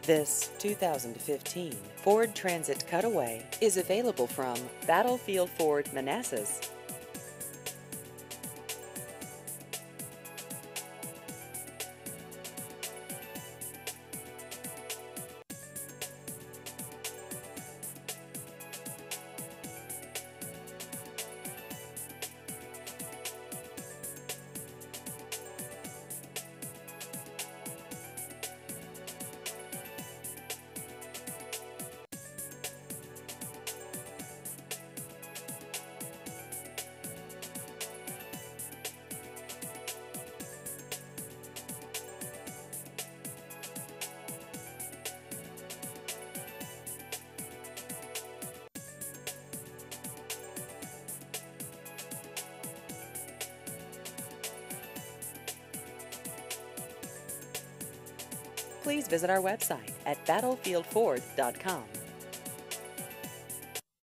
This 2015 Ford Transit Cutaway is available from Battlefield Ford Manassas. Please visit our website at battlefieldford.com.